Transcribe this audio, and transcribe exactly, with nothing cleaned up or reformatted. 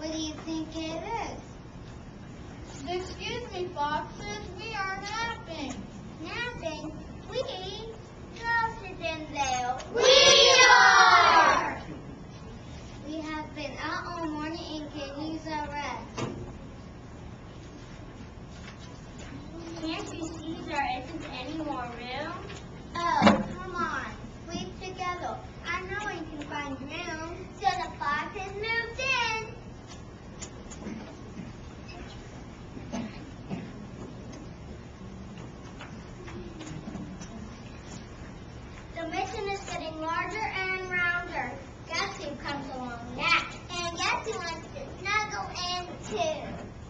What do you think it is? Excuse me, foxes. We are napping. Napping? We? Go sit in there. We are! We have been out all morning and can use our rest. Can't you see there isn't any more room? Oh, come on. Sleep together. I know we can find room. So the foxes moved in. The mitten is getting larger and rounder. Guess who comes along next? And guess who wants to snuggle in too?